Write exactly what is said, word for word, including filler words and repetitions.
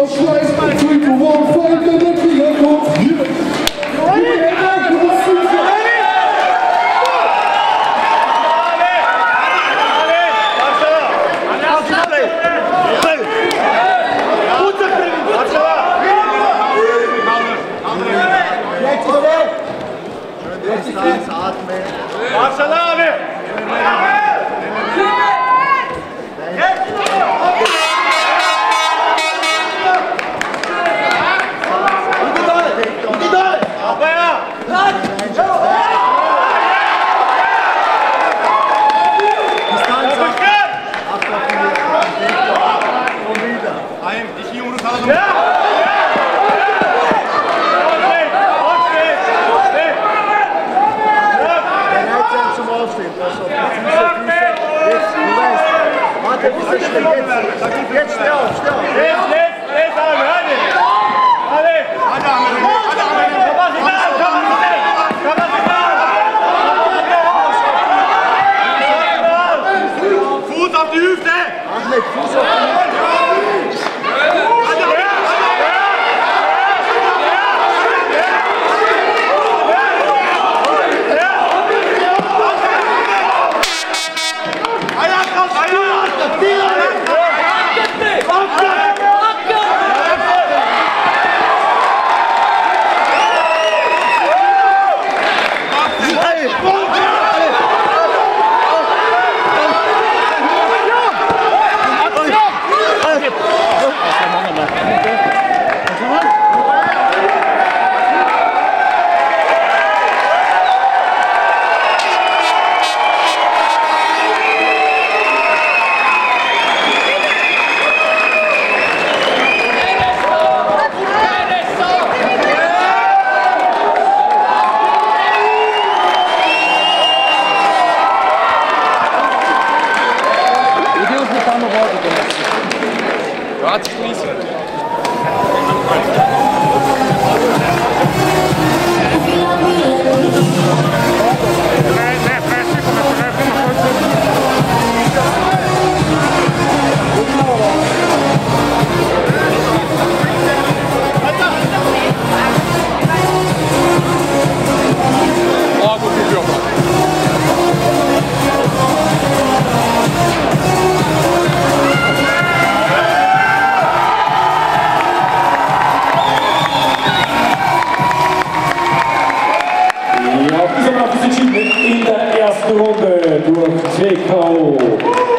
Schleiß, three to one, fight the Killer. Jetzt schnell, schnell. Jetzt, jetzt, jetzt, alle, alle. Alle. Kapazitat, Kapazitat, Kapazitat. Fuß auf die Hüfte. Ahmed, Fuß auf die Hüfte. In der ersten Runde durch T K O.